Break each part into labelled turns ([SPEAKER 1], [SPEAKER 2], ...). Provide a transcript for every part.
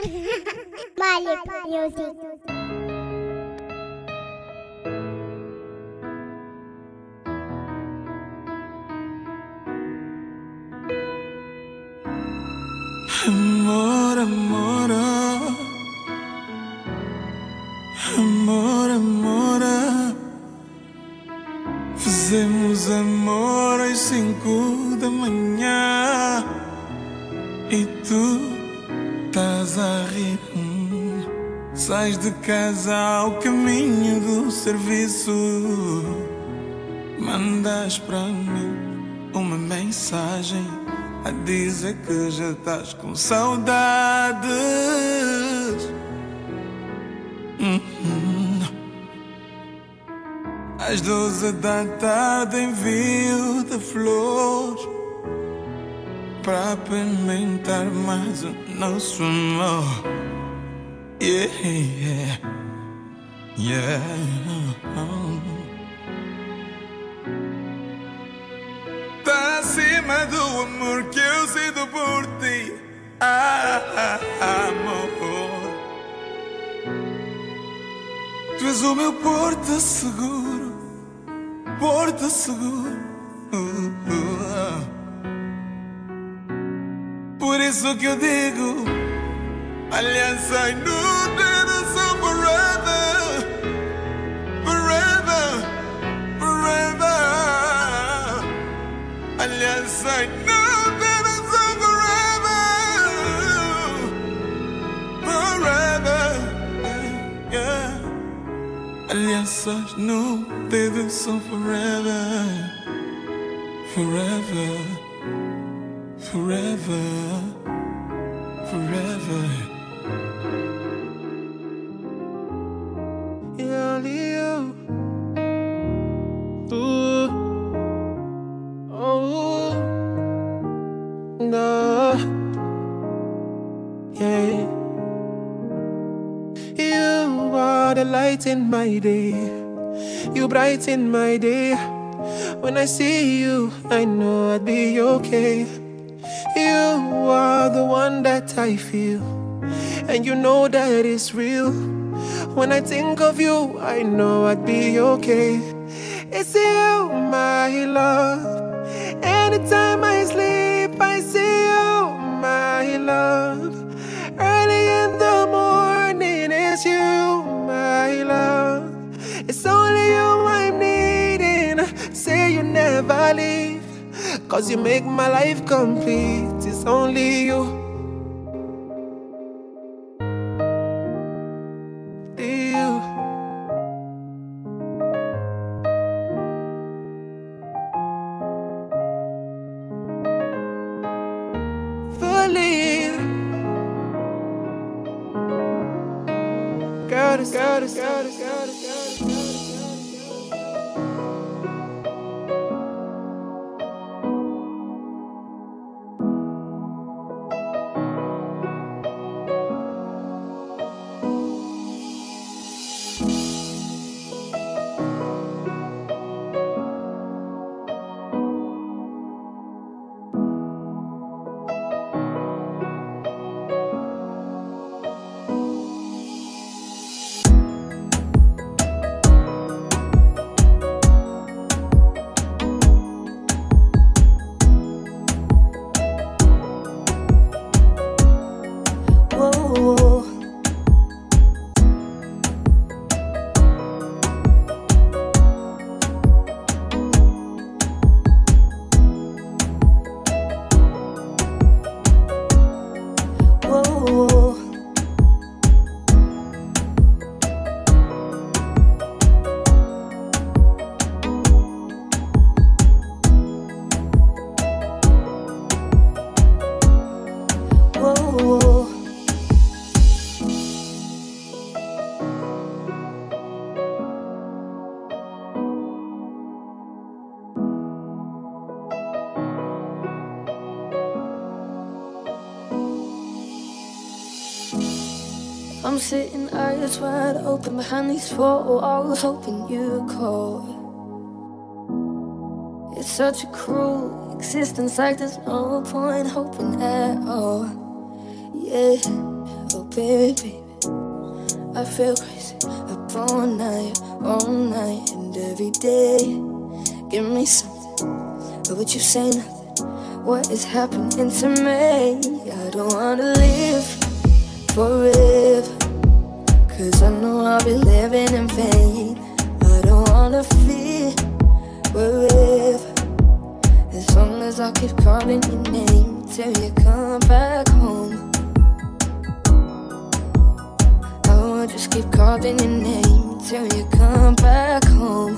[SPEAKER 1] Malip Music.
[SPEAKER 2] Amor, amor, amor, amor. Fizemos amor às 5 da manhã e tu estás a rir. Sais de casa ao caminho do serviço, mandas para mim uma mensagem a dizer que já estás com saudades. Às 12 da tarde envio-te flores para apimentar mais o nosso amor. Yeah, yeah, yeah. Tá acima do amor que eu sinto por ti, amor. Tu és o meu porto seguro, porto seguro. Por isso que eu digo, aliança inútil, são forever, forever, forever. Aliança inútil, são forever, forever, yeah. Alianças no dedo são forever, forever, forever, forever.
[SPEAKER 3] Only you. Ooh. Oh. No. Yeah. You are the light in my day. You brighten my day. When I see you, I know I'd be okay. You are the one that I feel, and you know that it's real. When I think of you, I know I'd be okay. It's you, my love. Anytime I sleep, I see you, my love. Early in the morning, it's you, my love. It's only you I'm needing. Say you never leave, 'cause you make my life complete. It's only you. Got it.
[SPEAKER 4] I'm sitting eyes wide open behind these four walls, hoping you'd call. It's such a cruel existence, like there's no point hoping at all. Yeah, a baby, I feel crazy up all night, and every day. Give me something, but would you say nothing? What is happening to me? I don't wanna live forever, 'cause I know I'll be living in vain. I don't wanna feel wherever, as long as I keep calling your name till you come back home. I will just keep calling your name till you come back home.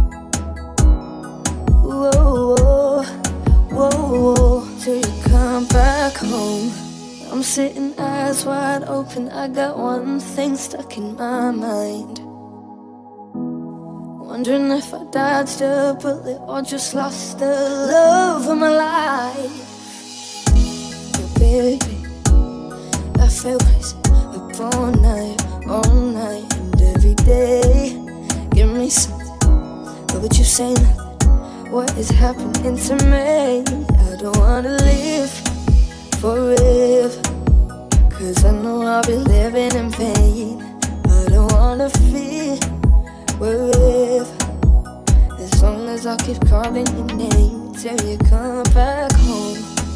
[SPEAKER 4] Whoa, whoa, whoa, whoa, till you come back home. I'm sitting eyes wide open, I got one thing stuck in my mind. Wondering if I dodged a bullet or just lost the love of my life. But baby, I feel crazy up all night, and every day. Give me something, but would you say nothing? What is happening to me? I don't wanna live forever, 'cause I know I'll be living in vain. I don't wanna feel wherever, as long as I keep calling your name till you come back home.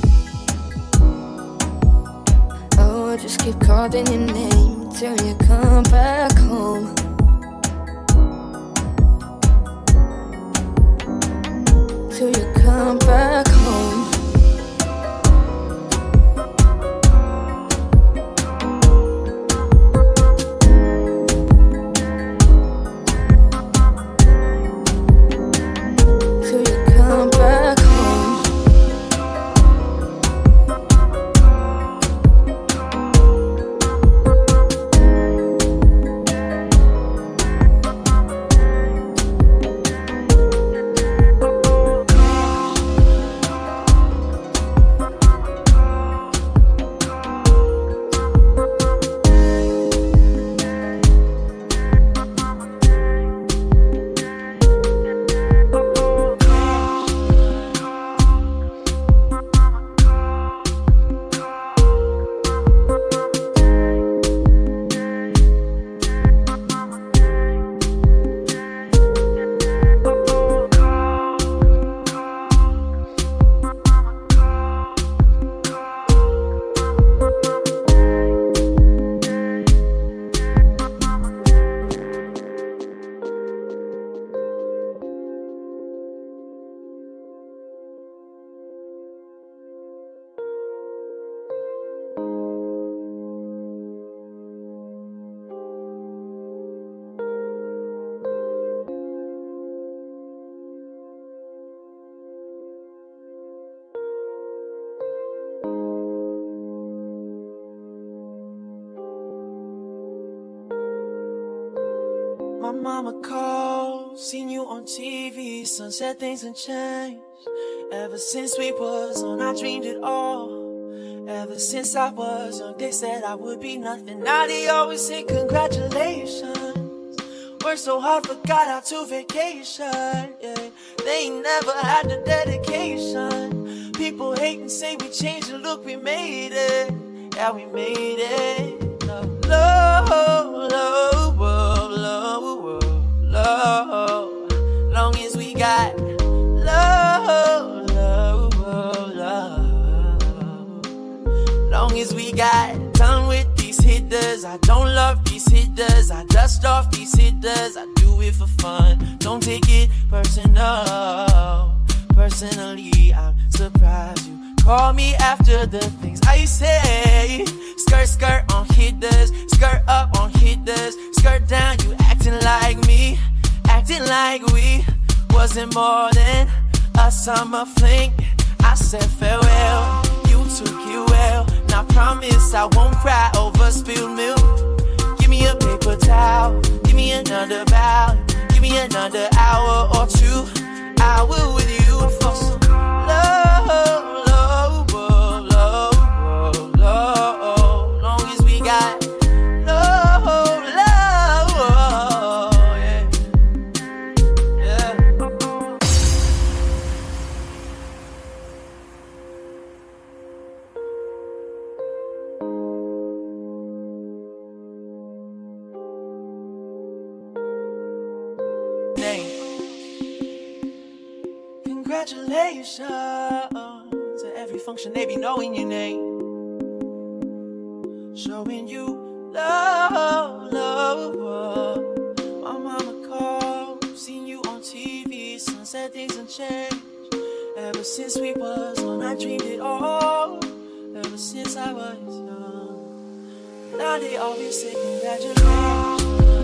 [SPEAKER 4] I will just keep calling your name till you come back home. Till you come back home. Till you come back home.
[SPEAKER 3] My mama called, seen you on TV, son said things had changed. Ever since we was on, I dreamed it all. Ever since I was young, they said I would be nothing. Now they always say congratulations. Worked so hard, forgot how to vacation. Yeah, they ain't never had the dedication. People hate and say we changed and look, we made it. Yeah, we made it. Love, love, love, love, love. Long as we got love, love, love. Long as we got done with these hitters. I don't love these hitters. I dust off these hitters. I do it for fun. Don't take it personal. Personally, I'm surprised you call me after the things I say. Skirt, skirt on hitters, skirt up on hitters, skirt down, you acting like me, acting like we wasn't more than a summer fling. I said farewell, you took it well. Now promise I won't cry over spilled milk. Give me a paper towel, give me another bow, give me another hour or two. I will with you for some love. congratulations. At every function they be knowing your name, showing you love, love. My mama called, seen you on TV, son said things done changed. Ever since we was on, I dreamed it all. Ever since I was young, now they always say congratulations.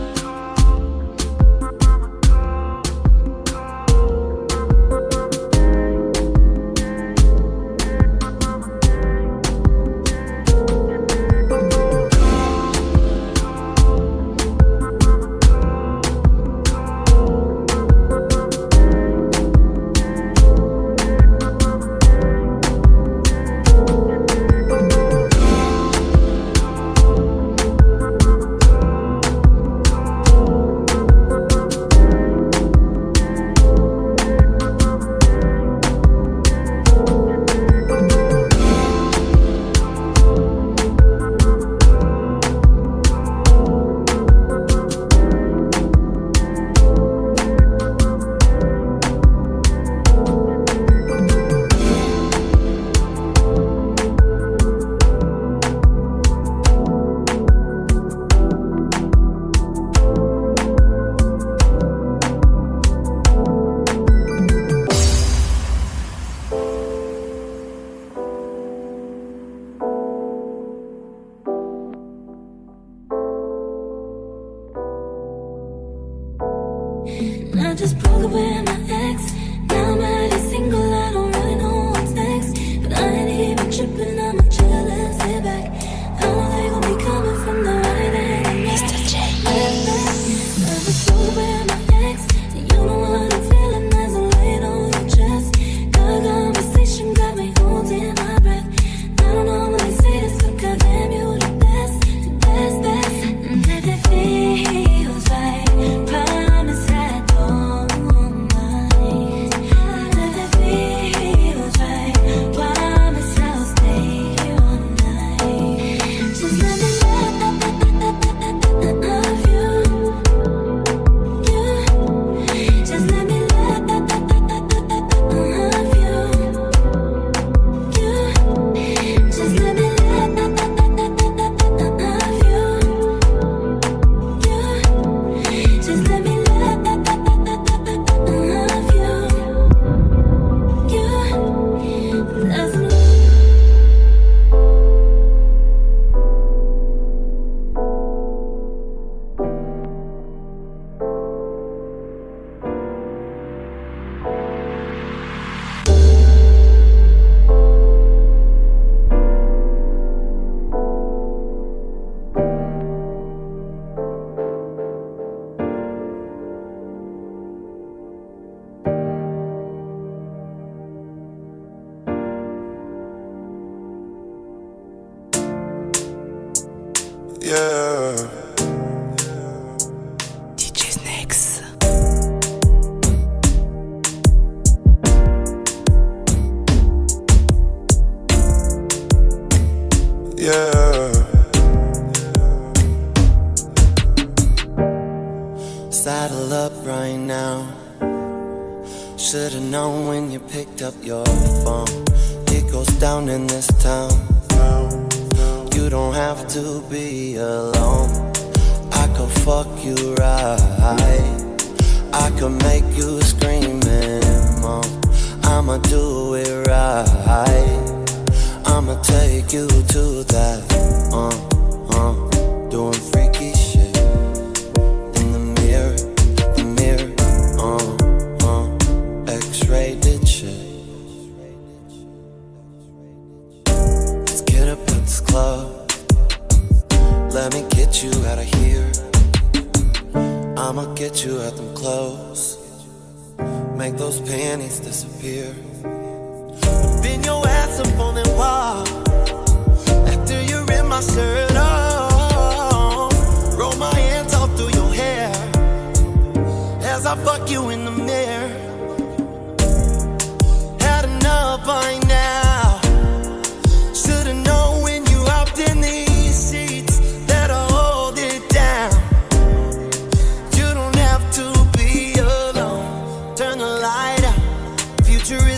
[SPEAKER 1] I just broke up with my ex. Now I'm already single, I don't really know what's next. But I ain't even tripping, I'ma chill and sit back. I know they gon' be coming from the right and the Mr. J. I just broke up with my ex, and you know what I'm feeling as I lay it on your chest. Got a conversation, got me holding my breath. I don't know when they say this, but goddamn you the best, the best, best. And if it feels right, promise I don't mind. If it feels right, promise I'll stay here all night. Just let me love you, you. Just let me love you, you. Just let me love you, you. Just let me love you, you. That's me.
[SPEAKER 2] Yeah.
[SPEAKER 5] DJ Snakes.
[SPEAKER 2] Yeah.
[SPEAKER 6] Saddle up right now. Should've known when you picked up your phone. It goes down in this town. You don't have to be alone. I could fuck you right. I could make you scream and moan. I'ma do it right. I'ma take you to that doing freaky shit in the mirror, X-rated shit. Let's get up at this club. Let me get you out of here. I'ma get you at them clothes. Make those panties disappear. Bend your ass up on that wall. After you rip my shirt off, roll my hands all through your hair as I fuck you in the mirror. Had enough by now. Should've known when you hopped in these sheets that I hold it down. You don't have to be alone. Turn the light out. Future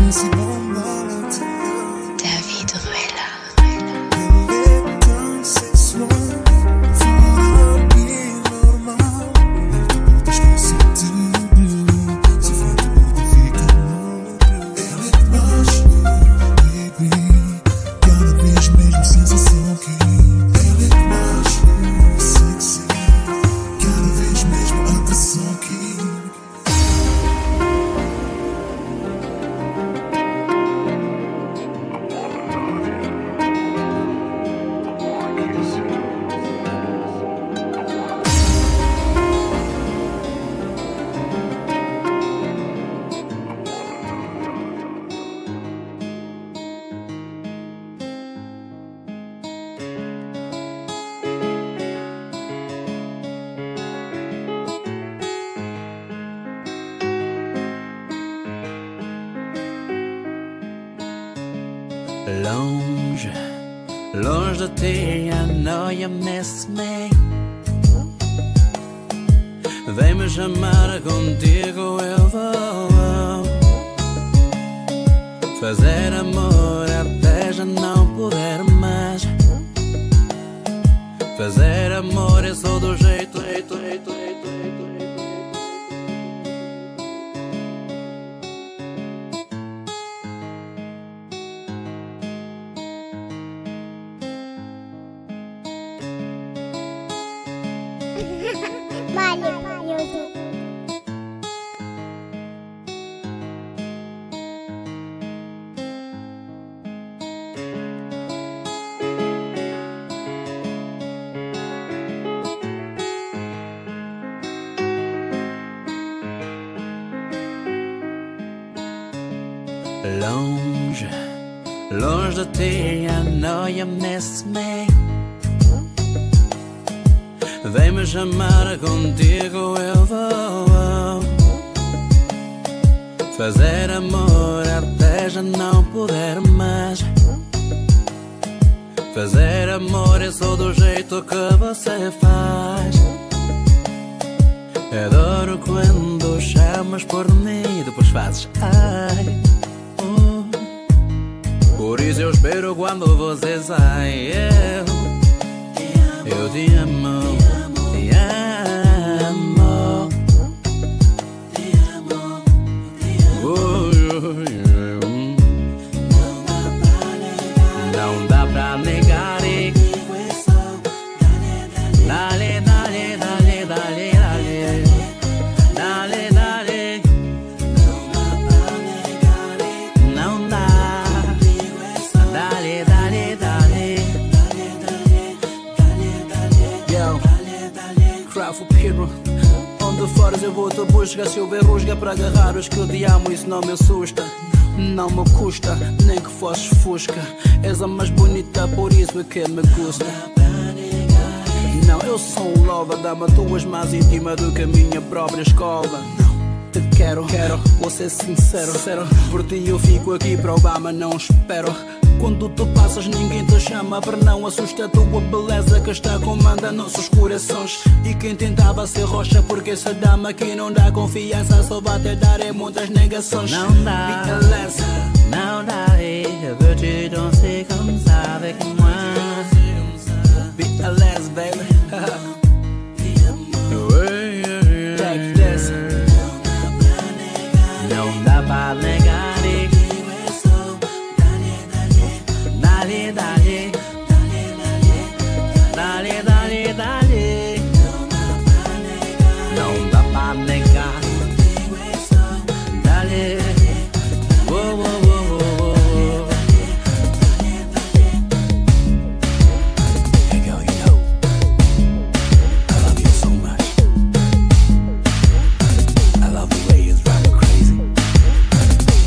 [SPEAKER 5] David Ruella.
[SPEAKER 7] Longe, longe de ti, I know you miss me. Vem-me chamar, contigo eu vou fazer amor até já não poder mais. Fazer amor é só do jeito. Longe, longe de ti, I know you miss me. Vem-me chamar, contigo eu vou fazer amor até já não poder mais. Fazer amor é só do jeito que você faz. Adoro quando chamas por mim e depois fazes ai. Por isso eu espero quando você sai. Eu te amo, te amo, te amo, não dá pra negar. Dale, dale, dale, dale, dale, dale, dale. Não dá. Dale, dale, dale. Yo, Craft Hero. Onde fores eu vou te buscar. Se houver rusga para agarrar os que eu te amo, isso não me assusta. Não me custa, nem que fosses fusca. És a mais bonita, por isso é que me custa. Não, eu sou um lova, dama, tu és mais íntima do que a minha própria escova. Te quero, vou ser sincero. Por ti eu fico aqui para Obama, não espero. Quando tu passas ninguém te chama, para não assusta a tua beleza que está comanda nossos corações. E quem tentava ser rocha, porque essa dama aqui não dá confiança, só vai te dar muitas negações. Não dá, não dá, veux tu danser comme ça avec moi? Be a less, baby. Take this. Não dá pra negar. Dale, dale, dale, dale, dale. Não dá pra negar. Dale. Whoa, whoa, whoa, whoa. Hey girl, you know I love you so much. I love the way you drive me crazy.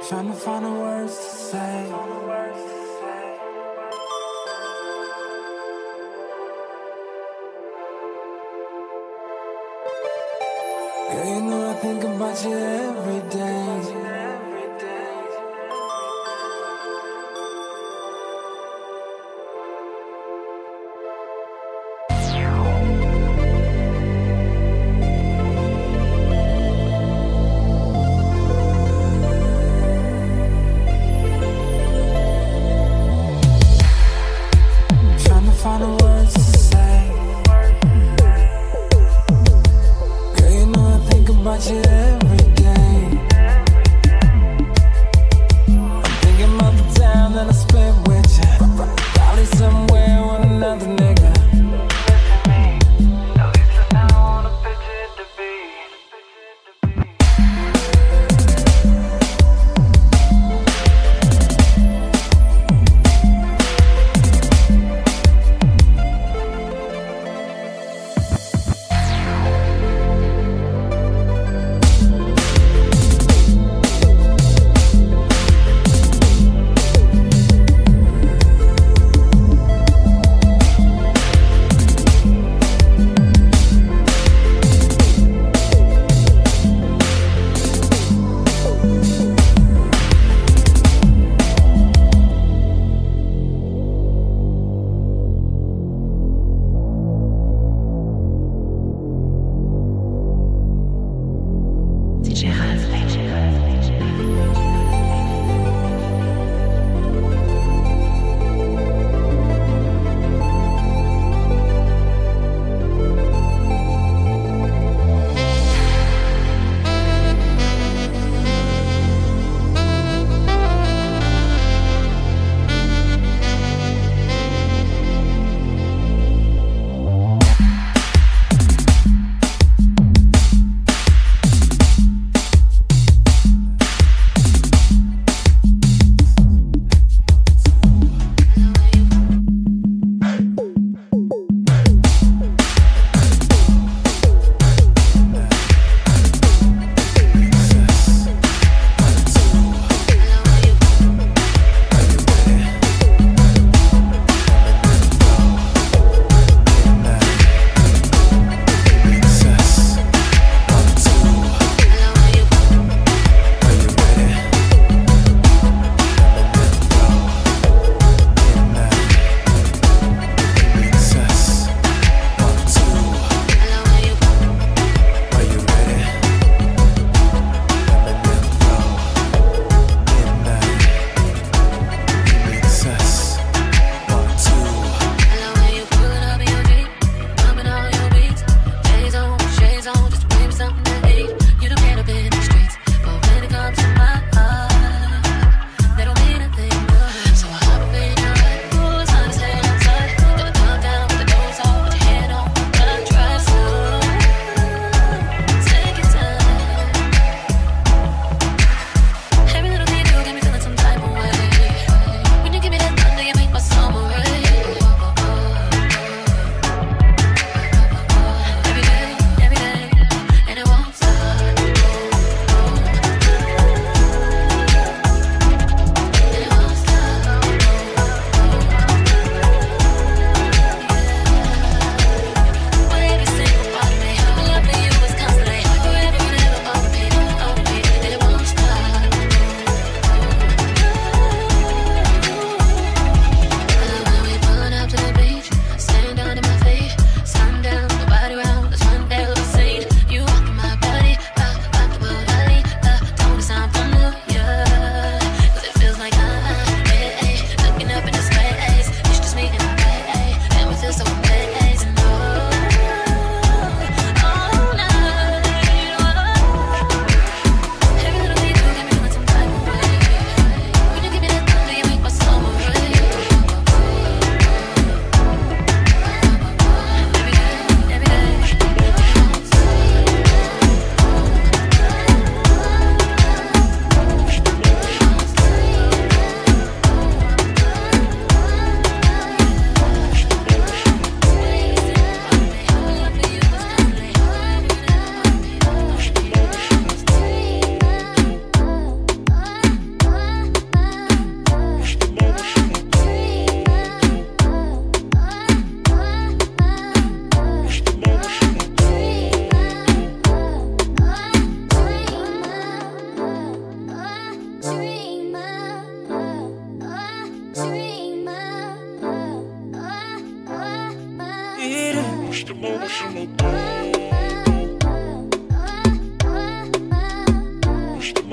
[SPEAKER 2] Trying to find the words to say. Girl, you know I think about you every day. Trying to find the words to say. Girl, you know I think about you every day.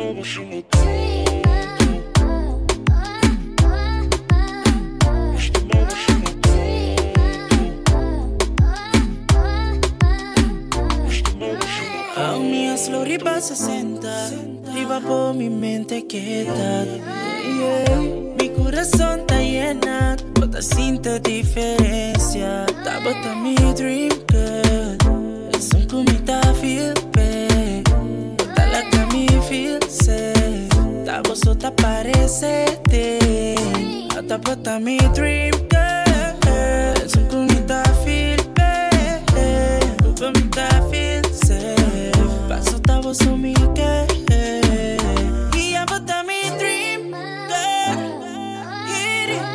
[SPEAKER 8] A minha slurry pa 60, riba por mi mente quieta. Mi corazón está llena, bota sinta diferencia. Tá bota mi dream girl, es un comita feel bad. Bota la que me feel safe, tá bota parece te. Tá bota mi dream girl, es un comita feel bad. Bota mi ta feel safe. Paso tabo so mi que y ya bota mi dream girl. Hit it.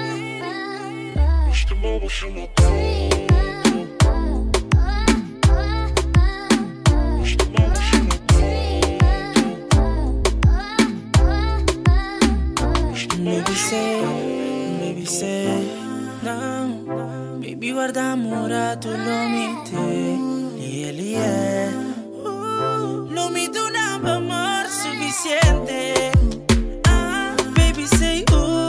[SPEAKER 8] Baby say, no. Baby guarda amore, tu lo mette. Yeah. No mi do un amor suficiente. Baby say,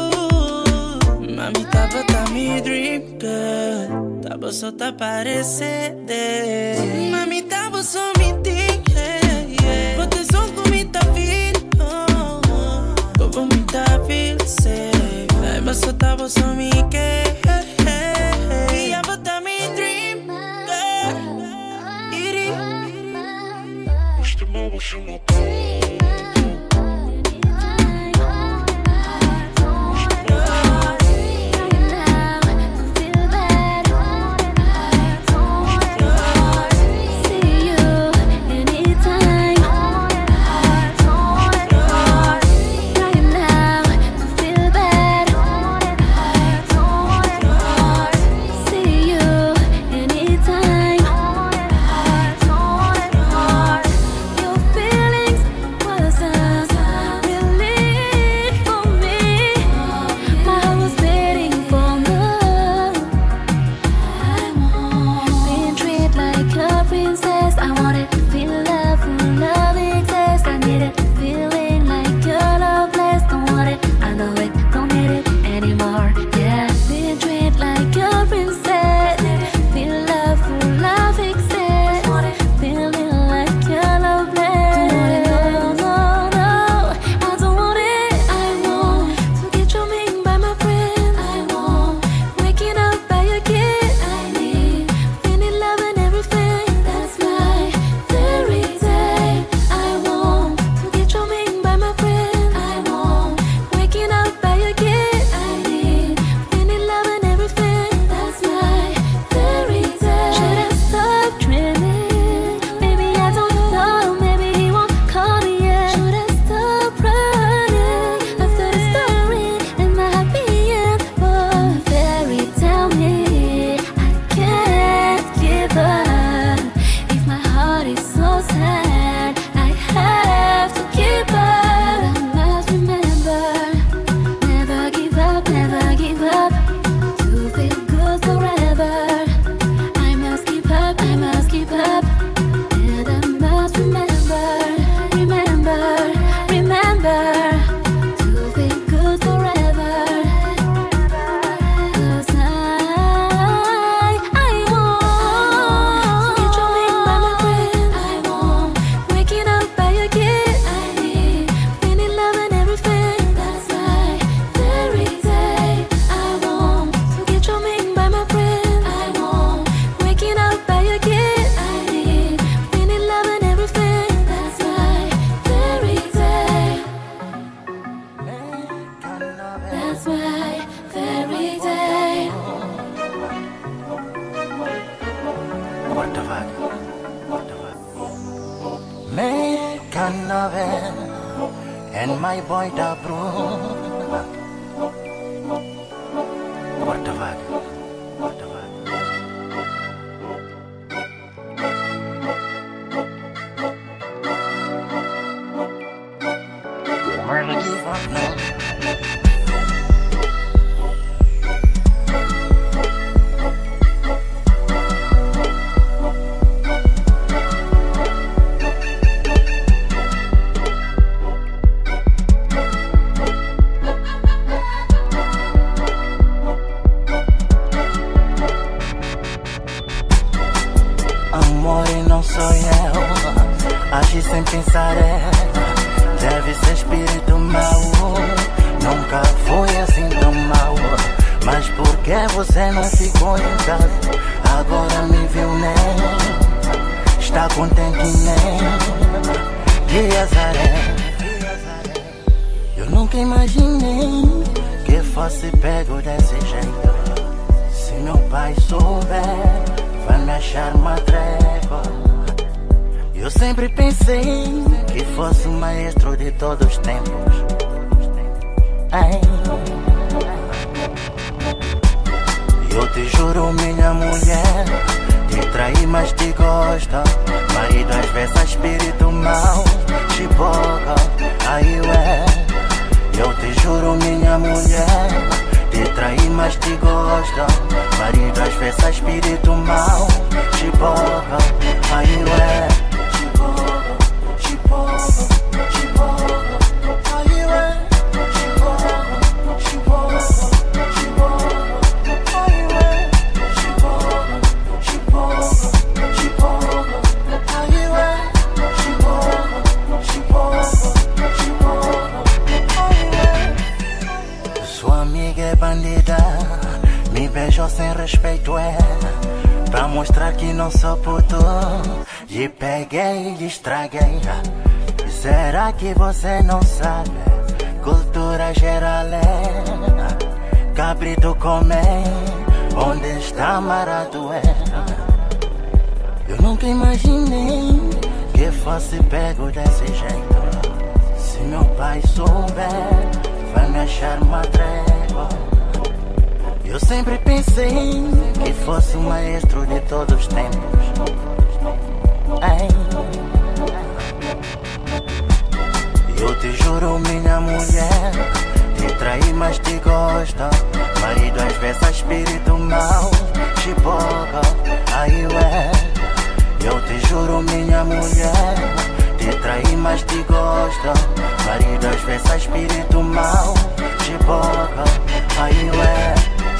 [SPEAKER 8] mami tava ta mi dream girl. Tava só ta parece de. Mami tava só mi thing, yeah. But the song con mi ta feel, con mi ta feel safe. Tava só mi que, y ya bota mi dream girl. Iri.
[SPEAKER 9] and my boy da Bruna. Portavag. você não ficou em casa, agora me viu nem. Está contente nem. Que azar é. Eu nunca imaginei que fosse pego desse jeito. Se meu pai souber, vai me achar uma trégua. Eu sempre pensei que fosse o maestro de todos os tempos. Ai. Eu te juro, minha mulher, te traí mas te gosto. Marido às vezes é espírito mau, te boca, aí ué. Eu te juro, minha mulher, te traí mas te gosto. Marido às vezes é espírito mau, te boca, aí ué. Me beijou sem respeito, é pra mostrar que não sou puto. Lhe peguei e estraguei. Será que você não sabe? Cultura geral é cabrito comer, onde está amarrado é. Eu nunca imaginei que fosse pego desse jeito. Se meu pai souber, vai me achar uma trégua. Eu sempre pensei que fosse o maestro de todos os tempos. Ai. Eu te juro, minha mulher, te traí mas te gosto. Marido às vezes é espírito mau, te boca, aí ué. Eu te juro, minha mulher, te traí mas te gosto. Marido às vezes é espírito mau, te boca, aí ué.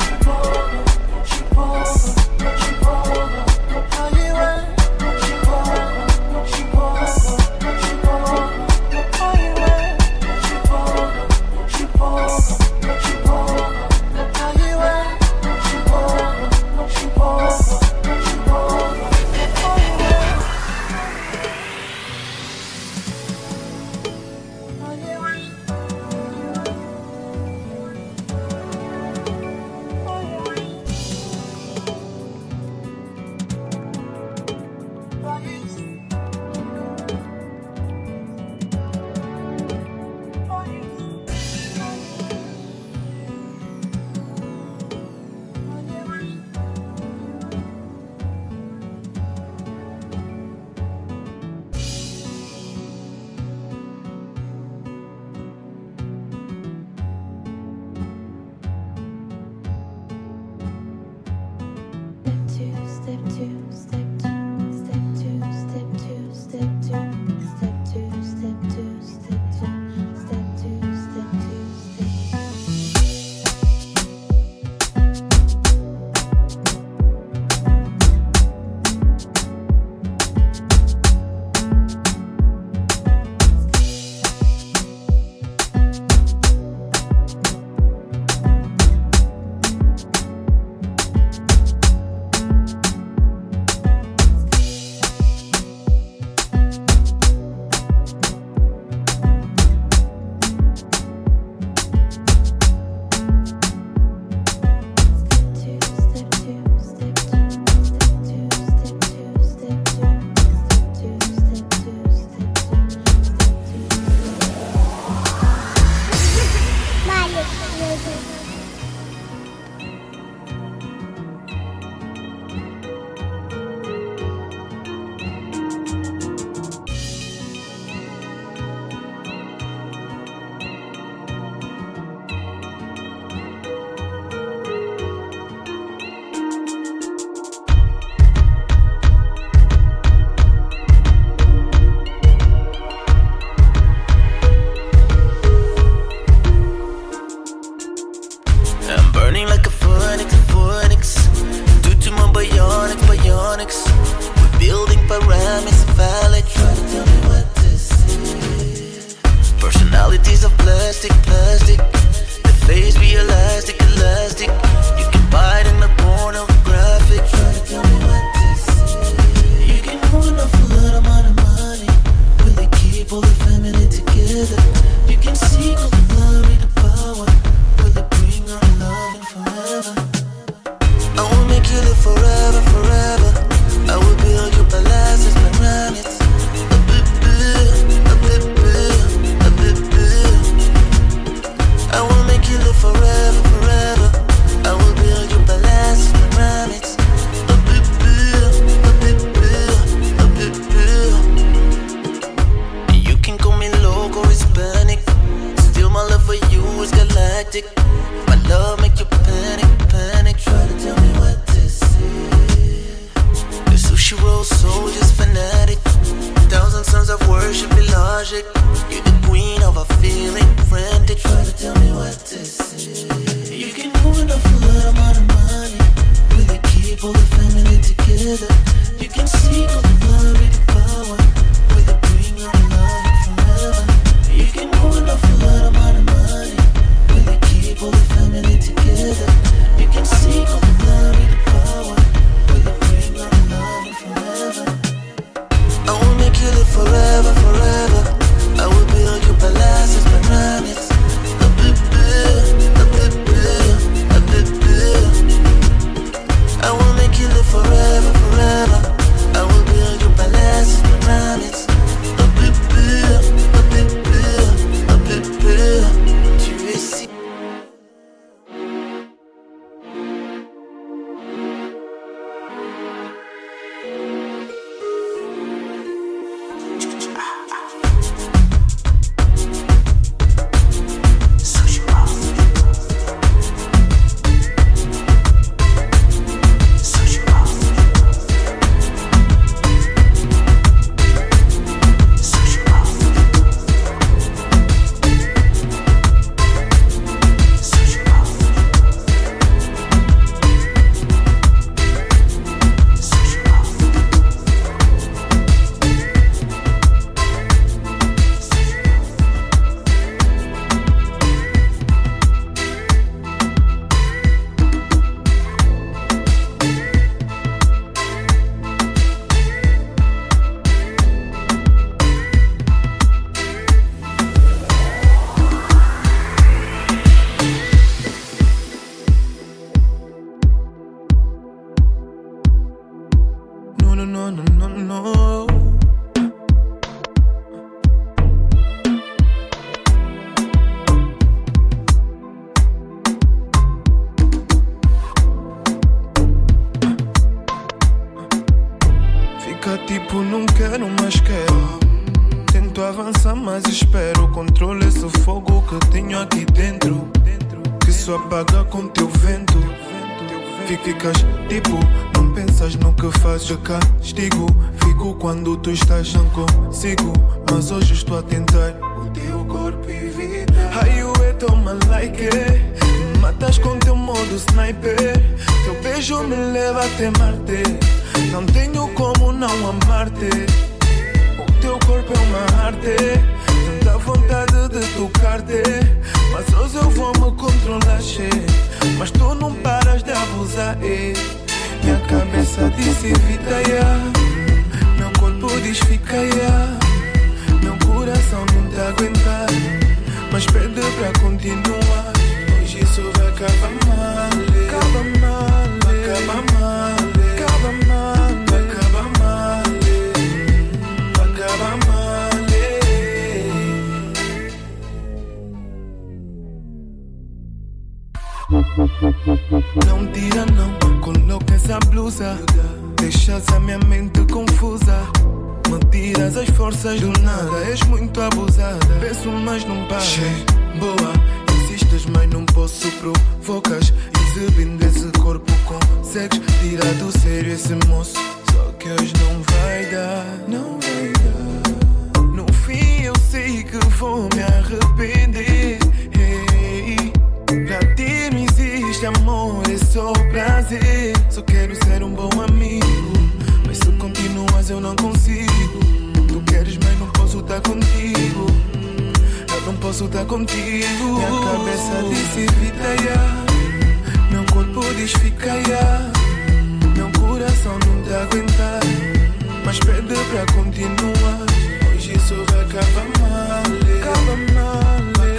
[SPEAKER 10] Personalities of plastic. The face be elastic. You can buy it in
[SPEAKER 6] can see all the glory, the power. Will it bring our love in forever? I will make you live forever, forever. I will build you palaces, pyramids. I will make you live forever, forever. I will build you palaces, pyramids. You can call me loco, Hispanic. Still my love for you is galactic. My love make you panic, panic. Try to tell me what to say. The sushi roll soldiers fanatic. Thousand sons of worship illogic. You're the queen of a feeling frantic. Try to tell me what to say. You can move enough for a lot amount of money. Will you keep all the family together? You can see all the glory, the power. Will you bring your love forever? You can move enough for a lot amount of money. Will you keep all the family together? You can see all the glory, the power. Will you bring your love forever? I will make you live forever, forever. I will build you palaces, pyramids. I will make you live forever, forever. I will build you palaces, pyramids. Tu es si
[SPEAKER 3] Fica tipo não quero, mas quero. Tento avançar, mas espero. Controle esse fogo que tenho aqui dentro, que só apaga com teu vento. Ficas tipo, não pensas no que fazes de castigo. Fico quando tu estás, não consigo. Mas hoje estou a tentar o teu corpo e vida. How you toma like it. Matas com teu modo sniper. Teu beijo me leva até Marte. Não tenho como não amar-te. O teu corpo é uma arte. Tanta vontade de tocar-te. Mas hoje eu vou me controlar, che. Mas tu não paras de abusar, Minha cabeça diz evita, Meu corpo diz fica, Meu coração não te aguenta. Mas pede pra continuar. Hoje isso vai acabar mal. Acaba mal, acaba mal, acaba mal, acaba mal, acaba mal. Não tira não, coloca essa blusa. Deixas a minha mente confusa. Me tiras as forças do nada. És muito abusada. Penso mas não para. Boa, insistes mas não posso. Provocas, exibindo esse corpo. Consegues tirar do sério esse moço. Só que hoje não vai dar. Não vai dar. No fim eu sei que vou me arrepender. Pra ti não existe amor, é só prazer. Só quero ser um bom amigo. Mas se continuas eu não consigo. Tu queres mas não posso estar contigo. Eu não posso estar contigo. Minha cabeça diz evita, Meu corpo diz fica, Meu coração não te aguenta. Mas pede pra continuar. Hoje isso vai acabar mal. Acaba mal.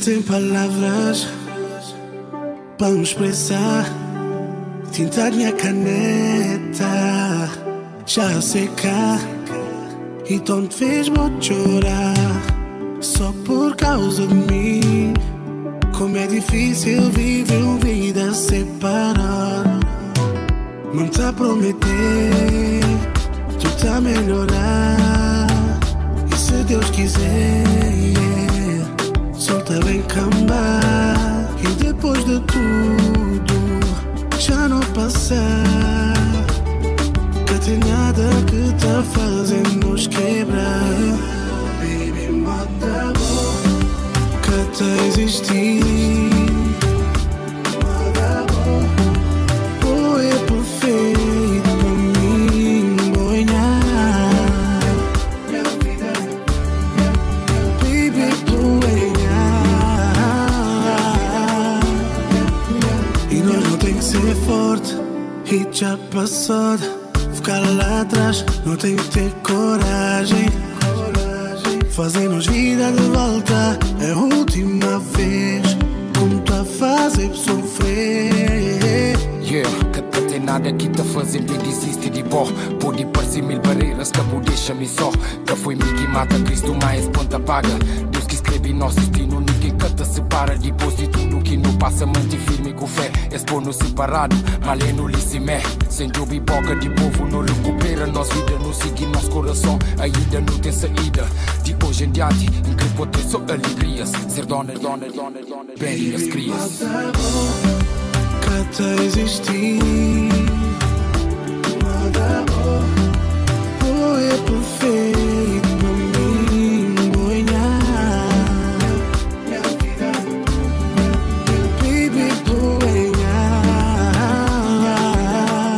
[SPEAKER 10] tem palavras para me expressar. Tinta minha caneta já seca, então te fez-me chorar só por causa de mim. Como é difícil viver uma vida separada. Não te a prometer, tu tá a melhorar. E se Deus quiser, solta bem cambar. E depois de tudo já não passar, que tem nada que tá fazendo nos quebrar. Baby, mata que tá a existir. Mata oh, é perfeito pra mim, boinhar. Baby, boinhar. E nós não tem que ser forte e já passou de ficar lá atrás. Não tem que ter coragem. Fazem-nos vida de volta. É a última vez. Como tu a fazer sofrer.
[SPEAKER 11] Yeah, que te tem nada que te fazem bem desistir de pó. Pode parecer mil barreiras que me deixa-me só. Que foi mim que mata Cristo, mais ponta paga. Deus que escreve nosso destino, ninguém que te separa. Depois de tudo que não passa, mantém firme com fé. Expor-no separado, maleno licimé. Sem dúvida, boca de povo não recupera. Nós vida não segue nosso coração, ainda não tem saída. De hoje em diante, em que pode ter só alegrias. Ser dona, bem as crias.
[SPEAKER 10] Que tá a existir. Oh, é perfeito pra mim, boinhar. Baby, boinhar.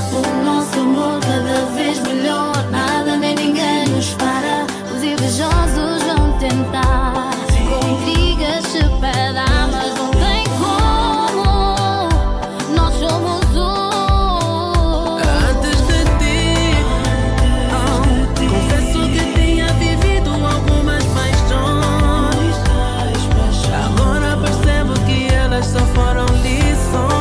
[SPEAKER 1] O nosso amor cada vez melhor, nada nem ninguém nos para. Os invejosos vão tentar, com intrigas se pedar, mas não tem como, nós somos um.
[SPEAKER 8] Antes de ti, confesso que tinha vivido algumas paixões. Agora percebo que elas só foram lições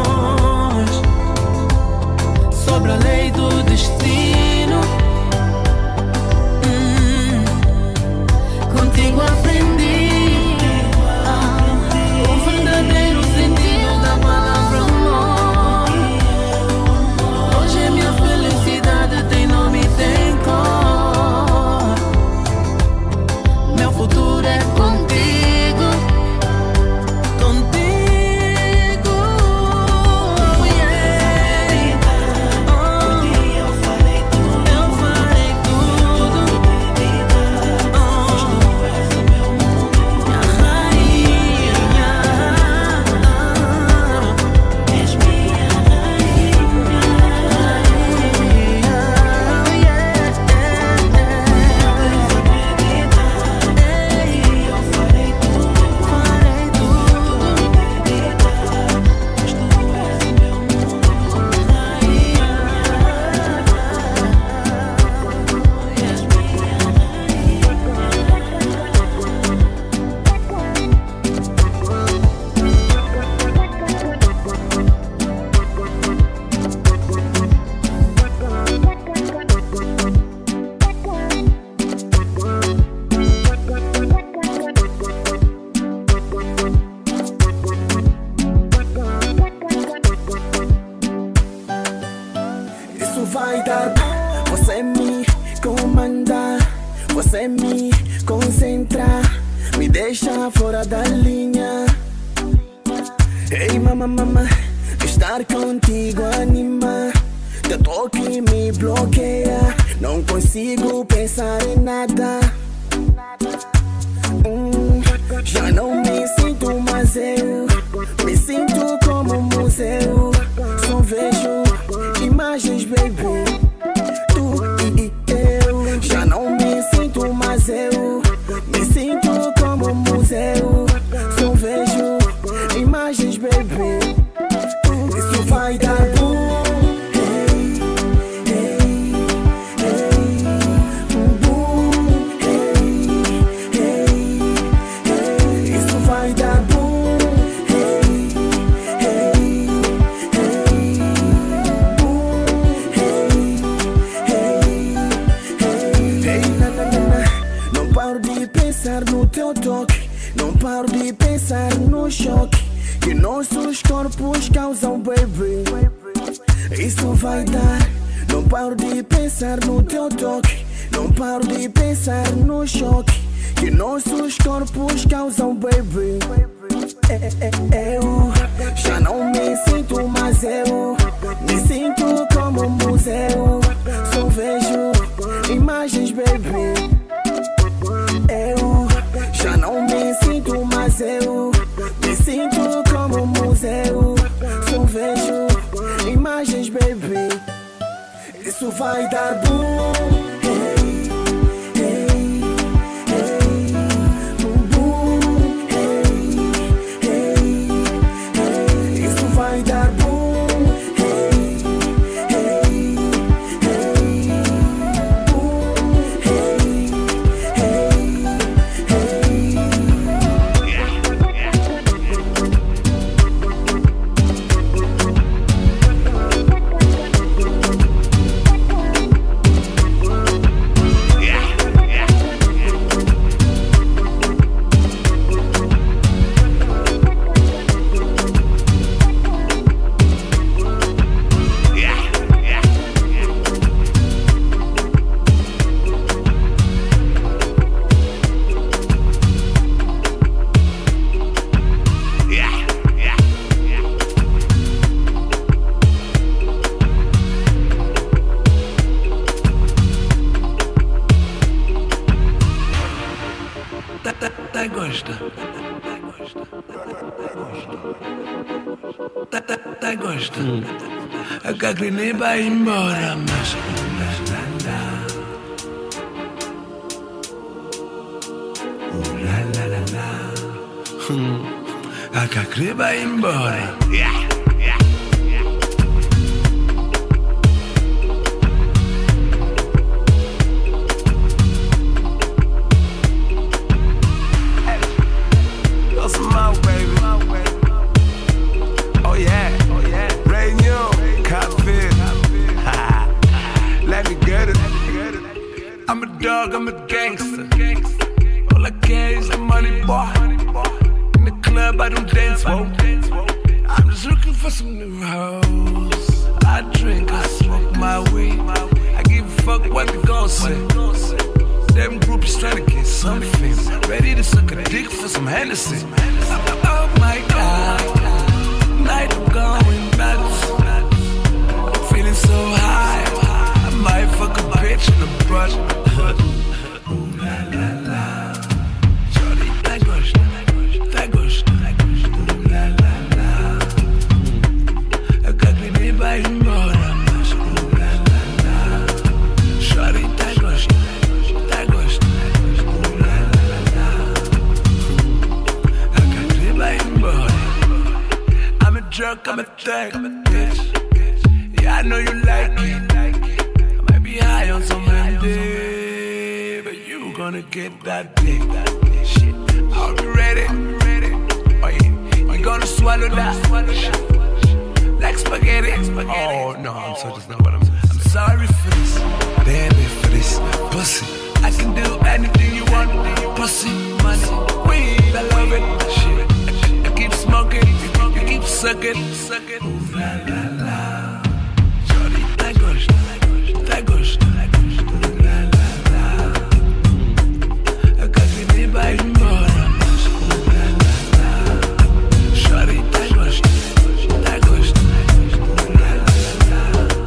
[SPEAKER 8] sobre a lei do destino. Contigo aprendi o verdadeiro sentido da palavra amor. Hoje minha felicidade tem nome e tem cor. Meu futuro é contigo, contigo, yeah. Eu farei tudo, minha rainha, és minha eu farei tudo, farei tudo, mas tu és o meu mundo, rainha, és
[SPEAKER 12] Isso vai dar bom, você me comanda, você me concentra, me deixa fora da linha. Ei mama, estar contigo anima, teu toque me bloqueia, não consigo pensar em nada. Já não me sinto mais eu, me sinto como um museu, só vejo imagens, baby, tu e eu. Já não me sinto mais eu, me sinto como um museu, só vejo imagens, baby, isso vai dar bom. Isso vai dar bom. Não paro de pensar no teu toque, não paro de pensar no choque que nossos corpos causam, baby. Isso vai dar. Não paro de pensar no teu toque, não paro de pensar no choque que nossos corpos causam, baby. Eu já não me sinto mais eu, me sinto como um museu, só vejo imagens, baby. Eu já não me sinto mais eu, me sinto como um museu, só vejo imagens, baby. Isso vai dar bom. Isso vai dar bom.
[SPEAKER 2] A Cacrini vai embora, mas a Cacri vai embora. That's my baby. Oh yeah. Rain you, coffee. Let me get it. I'm a dog, I'm a gangster. All I care is the money, boy. In the club, I don't dance, whoa. I'm just looking for some new hoes. I drink, I smoke my weed. I give a fuck what they gon' say. Them groupies trying to get something. Ready to suck a dick for some Hennessy. Oh my God, night I'm going nuts. I'm feeling so high, I might fuck a bitch in the brush. Ooh la la la, Shorty, that gosh, ooh la la la. A Cacrini vai embora, mas ooh la la la. Shorty, that gosh, ooh la la la. A Cacrini vai embora. I'm a drunk, I'm a thug, bitch. Yeah, I know you like it. I might be high on some Monday, but you gonna get that dick. Shit, I'll be ready. Oh yeah, you gonna swallow that shit like spaghetti. Oh no, I'm so just not what I'm sorry for this, baby, for this pussy. I can do anything you want, pussy, money, weed, I love it. Shit, I keep smoking, you keep sucking. Ooh la la la. That gosh, ooh la la la. A Cacrini vai embora, mas ooh la la la. Shorty, that gosh, ooh la la la.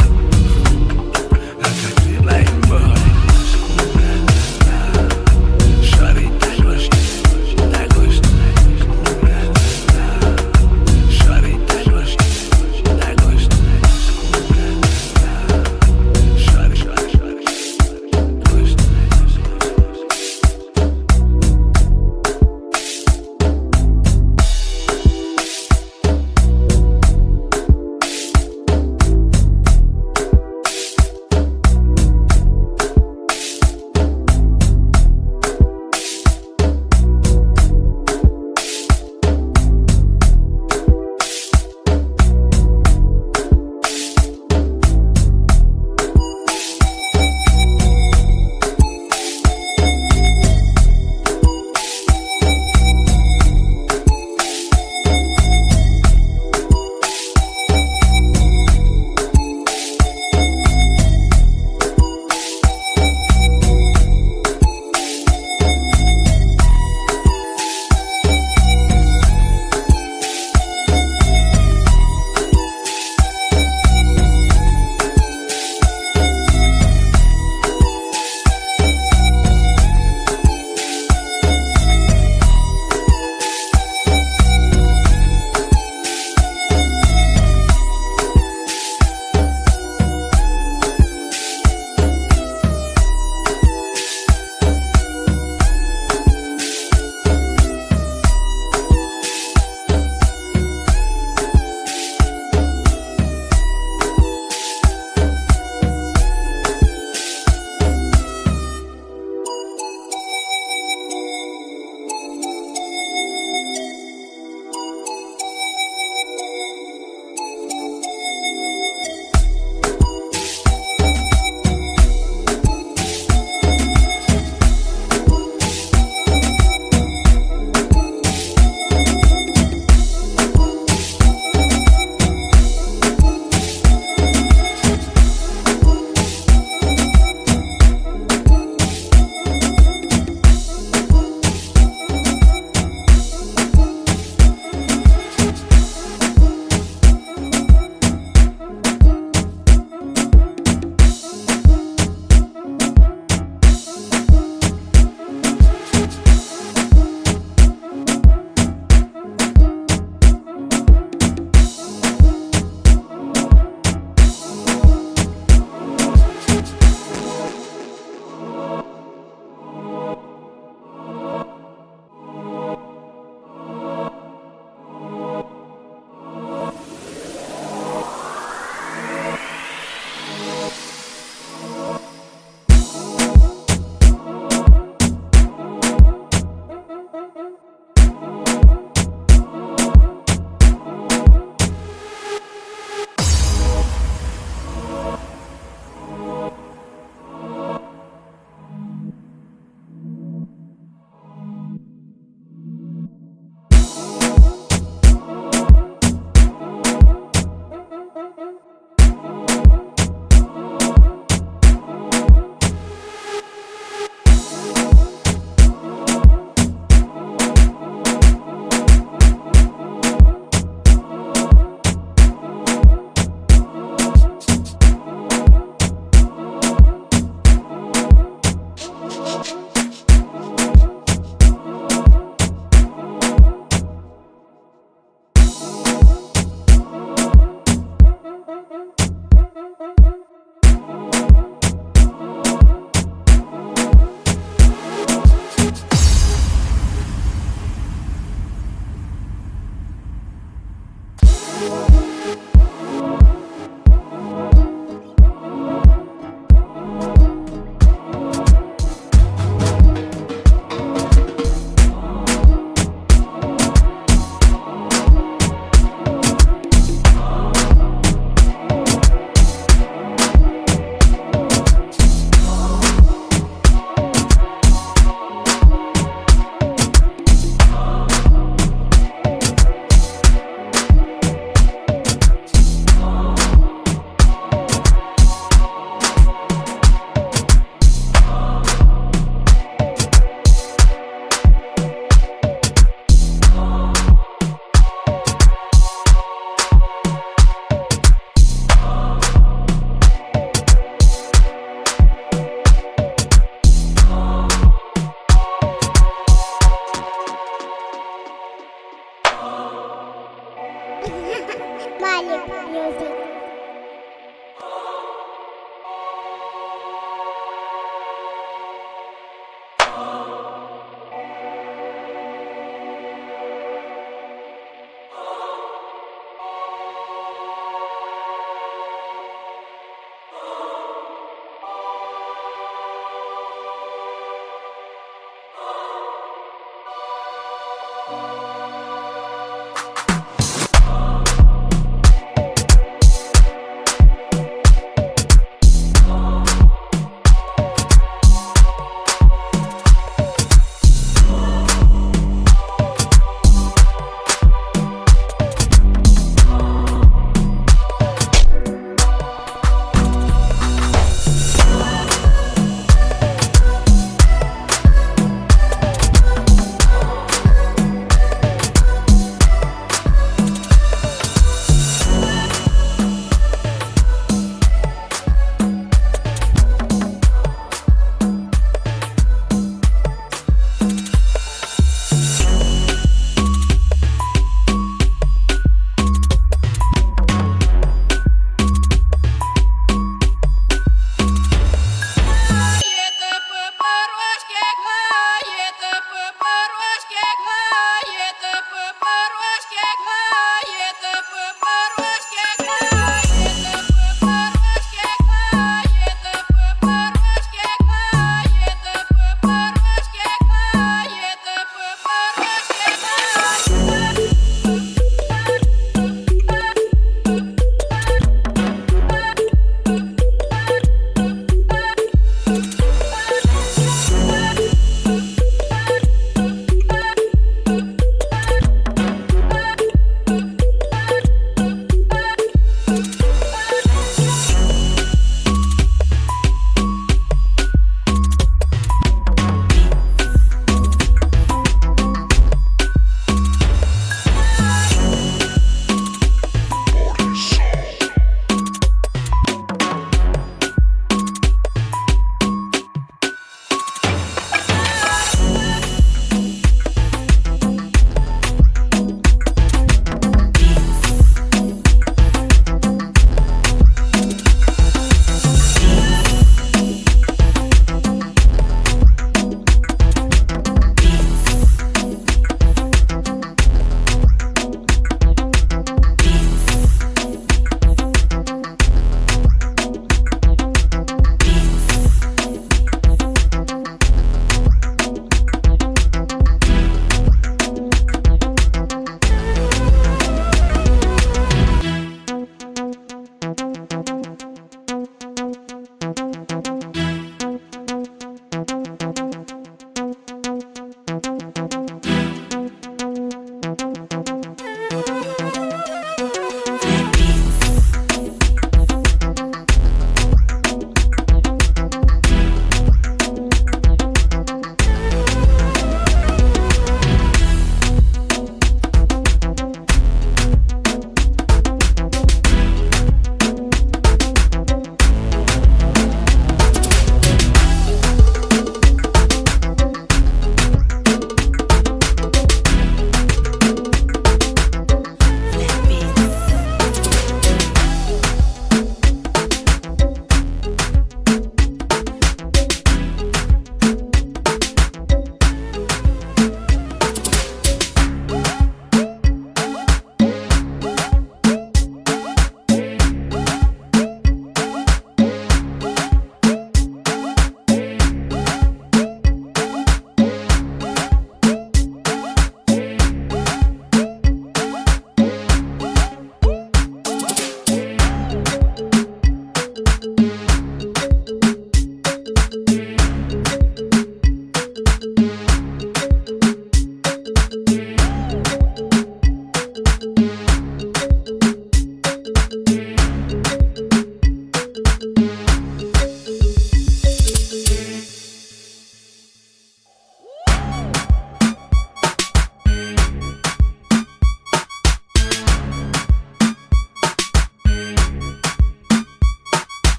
[SPEAKER 2] A Cacrini vai embora, mas ooh la la la. Shorty, that gosh, ooh la la la. Shorty, that gosh,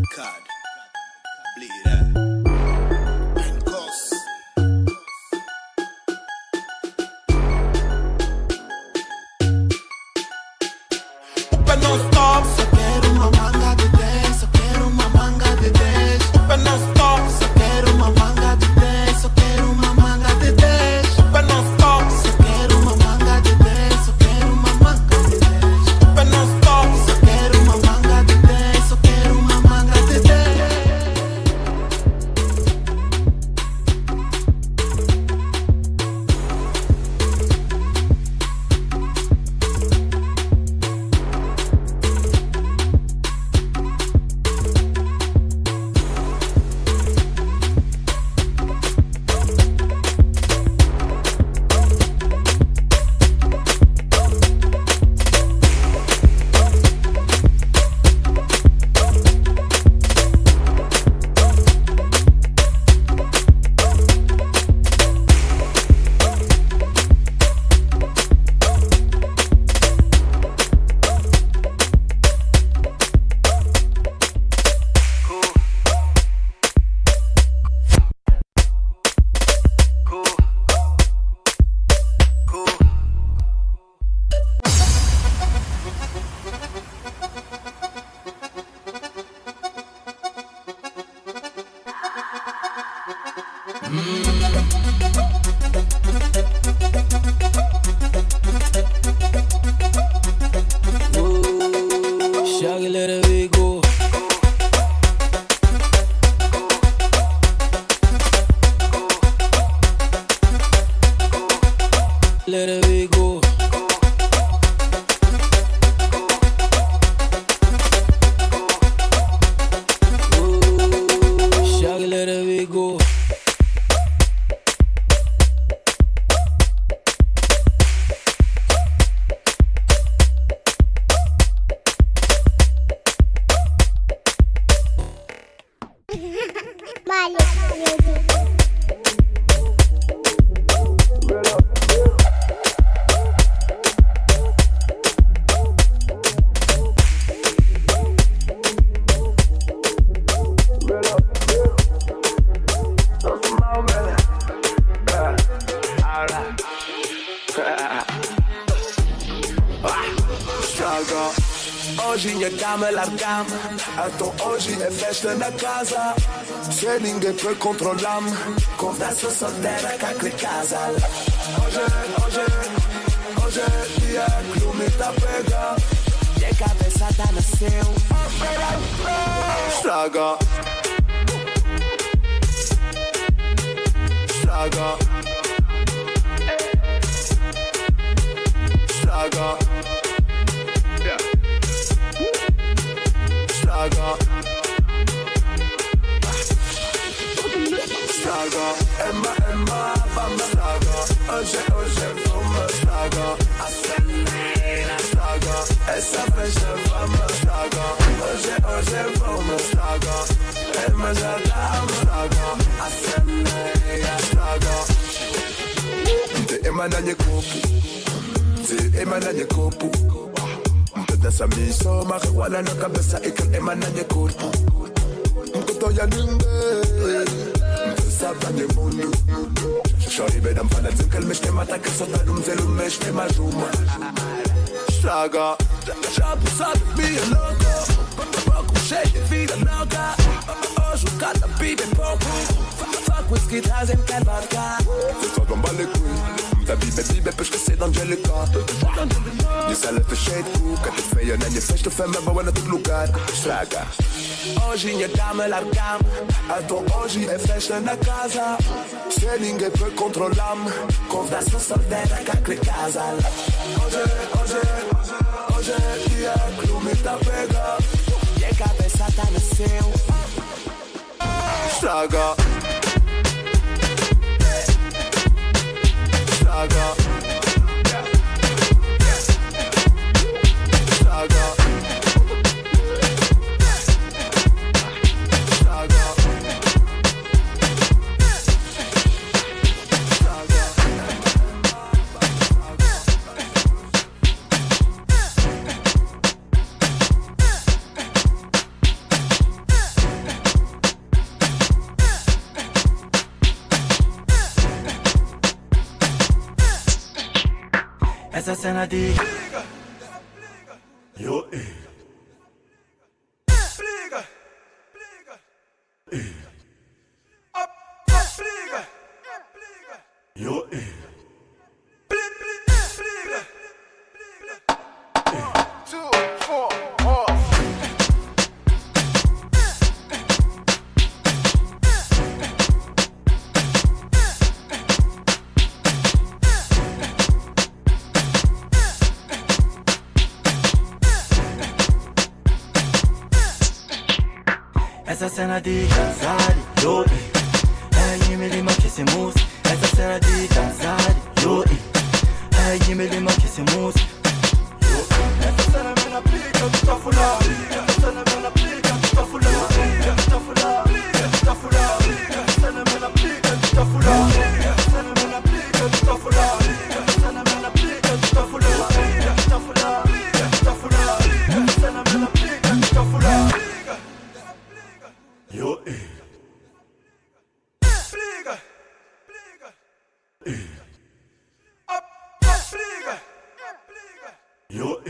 [SPEAKER 13] card. Bleed and cost.
[SPEAKER 2] But non stop. Só quero uma manga de 10. Só quero uma manga de 10. But non stop. Só quero uma manga de 10. Só quero uma manga de 10. But non stop. Só quero uma manga de 10. Só quero uma manga de 10. But non stop. Só quero uma manga de 10. Só quero uma manga de 10.
[SPEAKER 8] Shaggy, let it be go. Let it be go. Shaggy, let it be go.
[SPEAKER 2] Hoje minha cama larga-me, então hoje é festa na casa. Se ninguém pode controlar-me, conversa solteira com aquele casal. Hoje é dia que o me tá pega e a cabeça tá no céu. Estraga. Estraga. Estraga. Estraga. Estraga. Emma, vamos estraga. Hoje vamos estraga. Acelera. Estraga. Essa festa vamos estraga. Hoje vamos estraga. Emma já dá estraga. Acelera. Estraga. Te emana corpo. Te emana corpo. Dessa missão, marihuana na cabeça e que emana de corpo. Nunca ya ninguém, sabe de mundo. Chori bedam fala dizer que ele mexe mata que só tá num zelo mexe mais uma. Estraga, já sabe minha louca, pouco cheio de vida louca. Hoje o cara vive pouco, fuck whisky trazem quer vodka. Se só não vale coisa. Bibe, pra esquecer de Angélica. E se ela tá cheia de cuca, te feia, nem a festa fama boa na todo lugar. Estraga. Hoje minha cama larga-me, então hoje é festa na casa. Se ninguém pode controlar-me, conversa solteira com aquele casal. Hoje é dia que o me tá pega e a cabeça tá no céu. Estraga. Estraga. Estraga.
[SPEAKER 9] cena de yo yo essa cena de cansar, yo aí me lima que se mus. Essa cena de cansar, yo aí me lima que se mus. Essa cena me na pica, tu tá fulano. Essa cena me na pica, tu tá fulano. Tu tá fulano, tu tá fulano. Essa cena me na pica, tu tá fulano. Essa cena me na pica, tu tá fulano. Essa cena me na pica, tu tá fulano. Tu tá fulano, tu tá fulano. Essa cena me na pica, tu tá fulano. Yo yo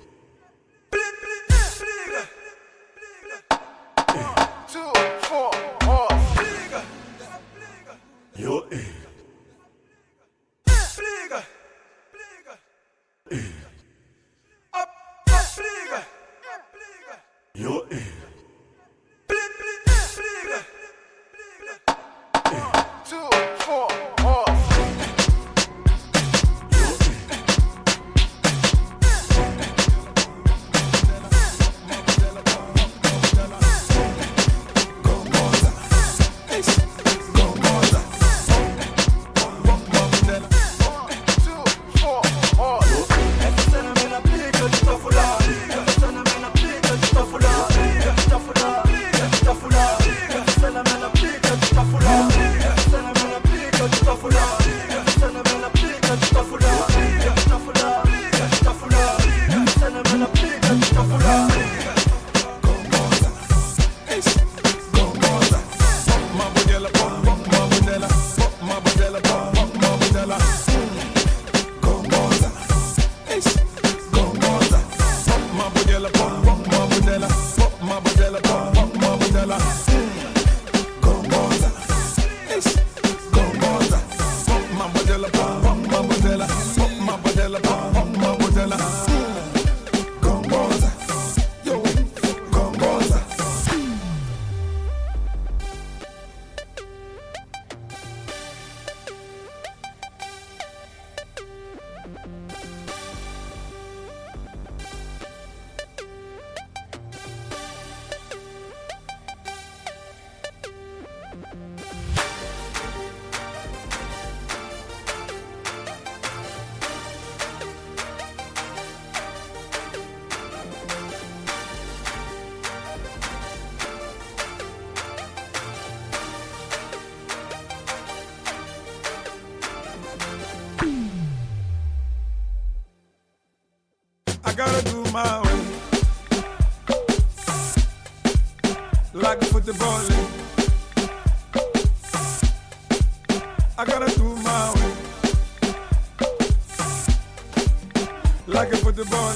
[SPEAKER 14] I gotta do my way, like a football. I gotta do my way, like a football.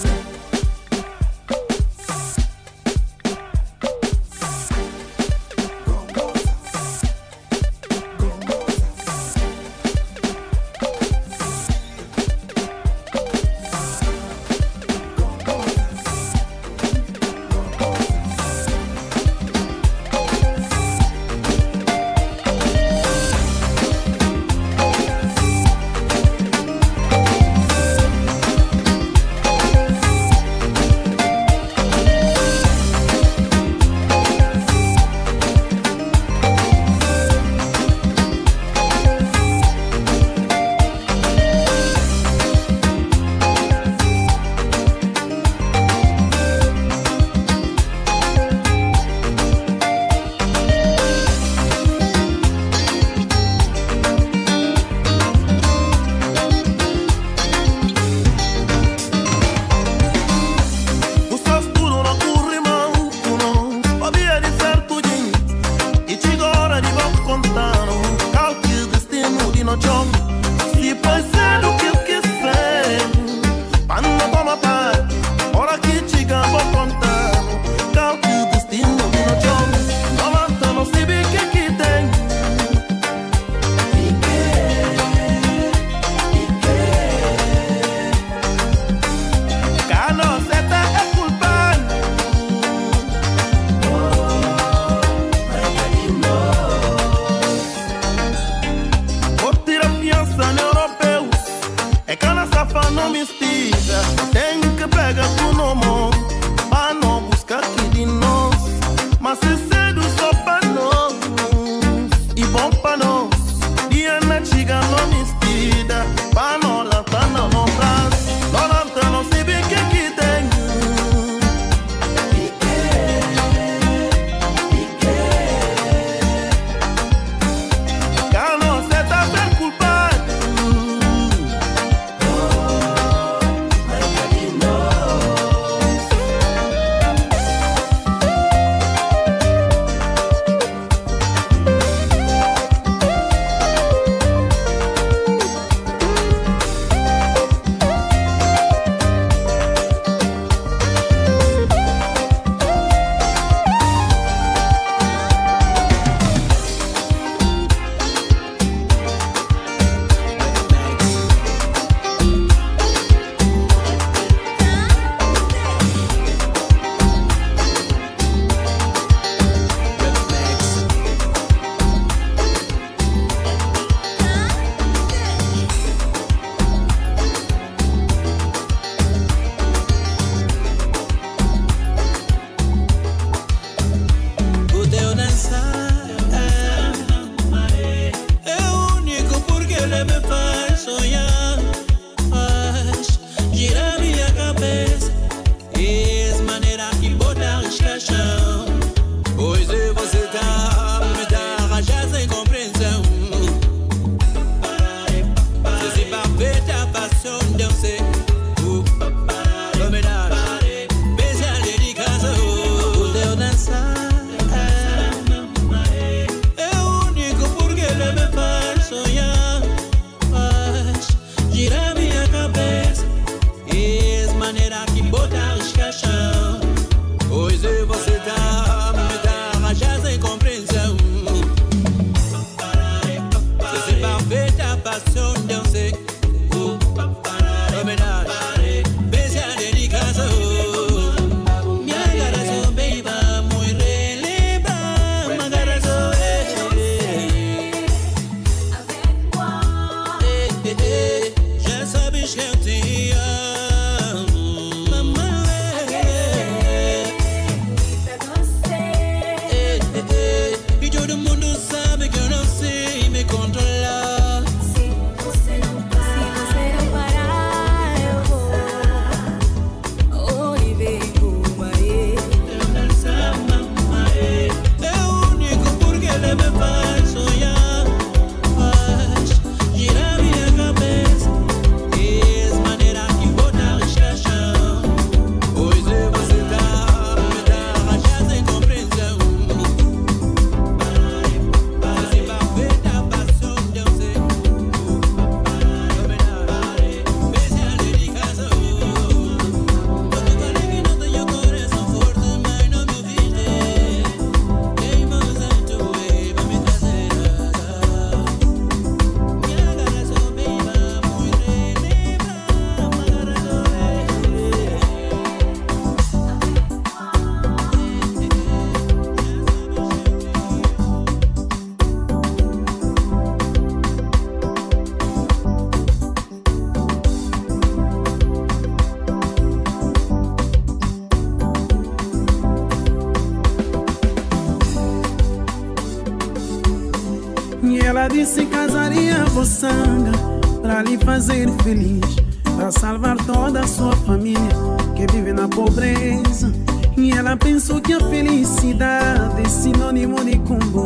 [SPEAKER 10] Ela disse que casaria com sangue pra lhe fazer feliz, pra salvar toda a sua família que vive na pobreza. E ela pensou que a felicidade é sinônimo de combo,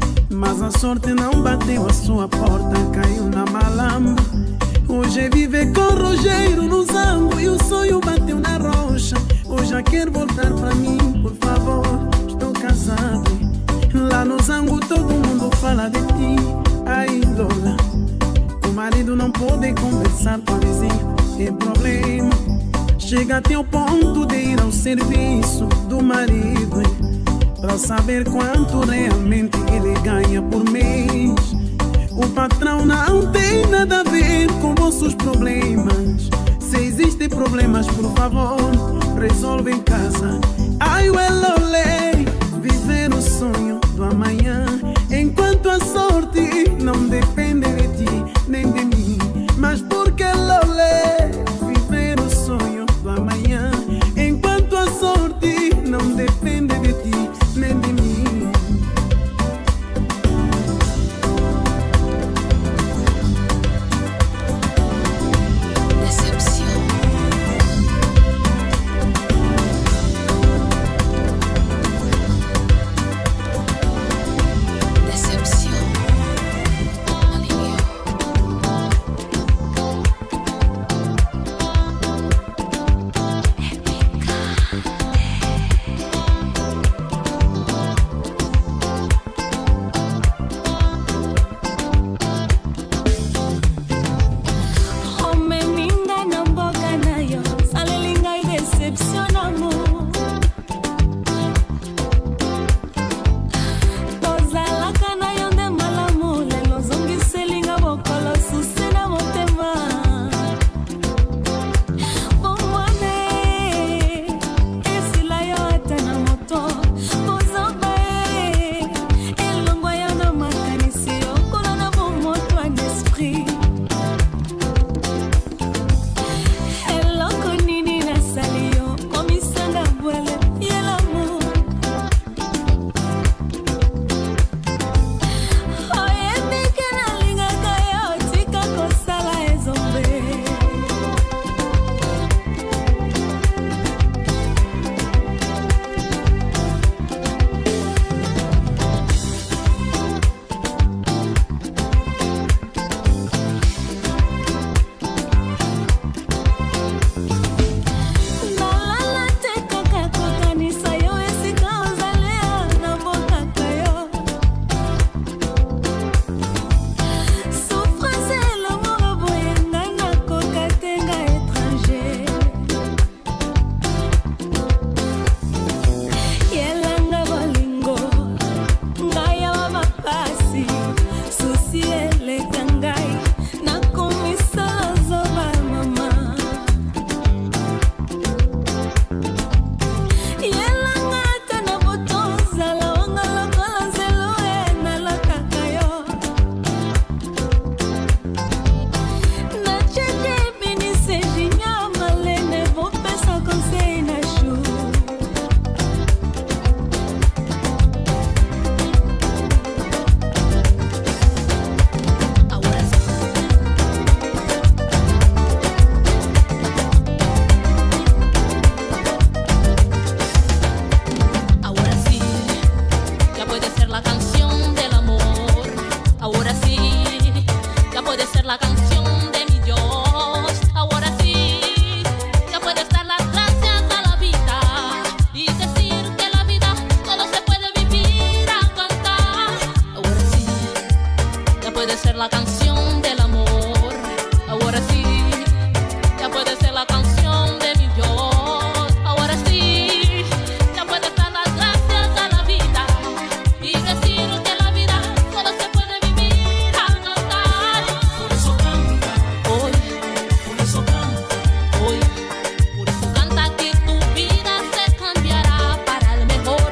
[SPEAKER 10] mas a sorte não bateu a sua porta, caiu na malamba. Hoje vive com Rogério no Zango e o sonho bateu na rocha. Hoje já quer voltar pra mim, por favor, estou casado. Lá no Zango todo mundo fala de ti, ai Lola. O marido não pode conversar com a vizinha, tem problema. Chega até o ponto de ir ao serviço do marido pra saber quanto realmente ele ganha por mês. O patrão não tem nada a ver com vossos problemas. Se existem problemas, por favor, resolve em casa. Ai, Lolé, viver o sonho do amanhã, enquanto a sorte não depende de ti nem de mim. Mas por que, Lolé, viver o sonho do amanhã, enquanto a sorte não depende de ti nem de mim?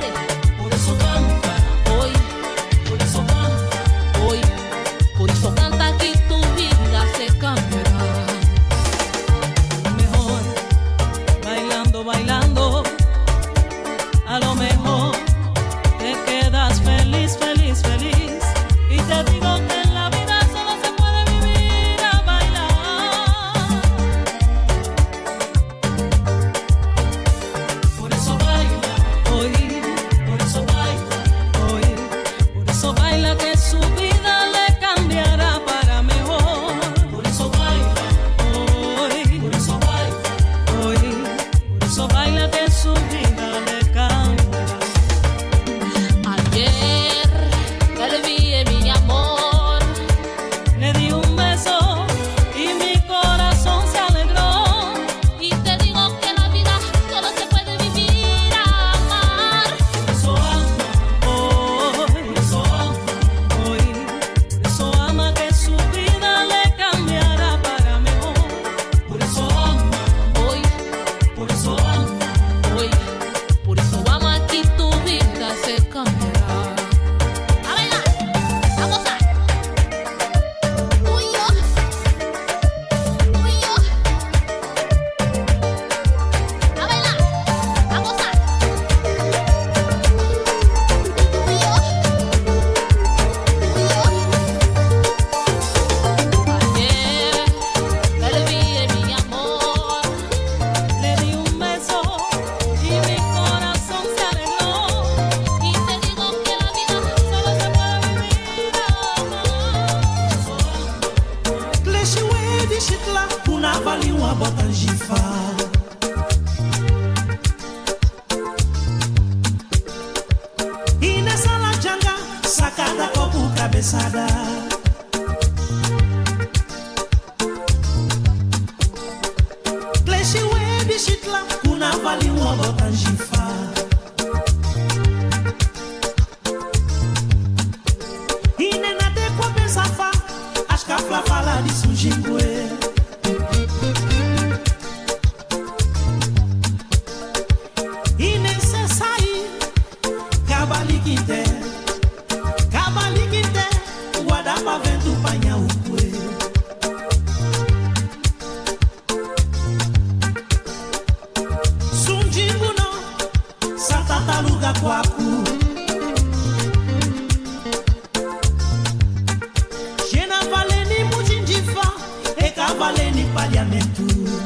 [SPEAKER 15] Por eso canta. cabeçada. Kleshi we bishitla, kuna vali uobo tanjifa. Ine na de kwa besafa, ashka fala di sujingwe. Ine se sai, kabali kinte, wadapa ventu panya ukwe. Sunjingu no, satata luga kwaku. Jena valeni mujinjifa, eka valeni paliamentu.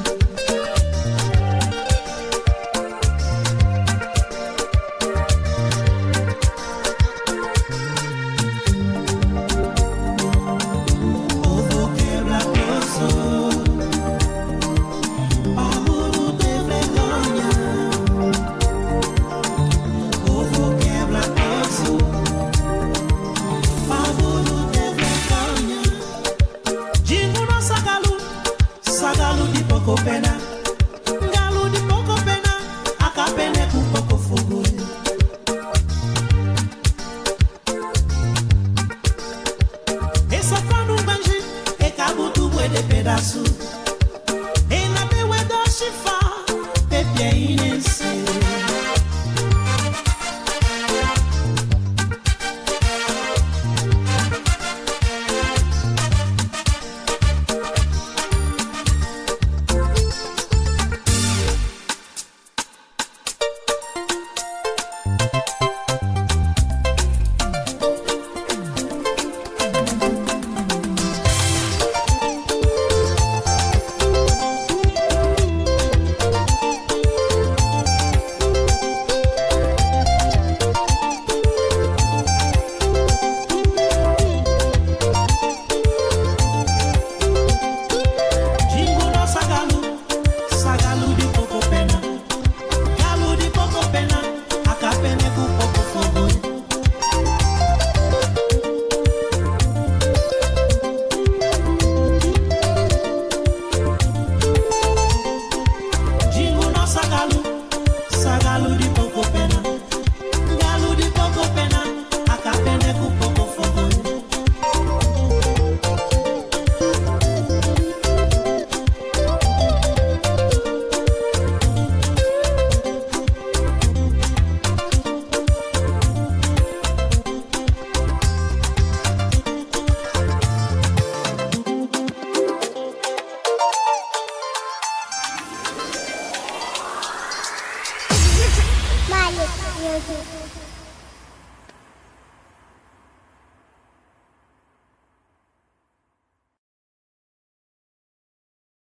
[SPEAKER 15] Pena, galu di poco pena, akapene ku poco fogo. Essa quando banji, e cabo tu bue de pedaço. E na bewe do chifa, pepe inense.
[SPEAKER 16] Magic music.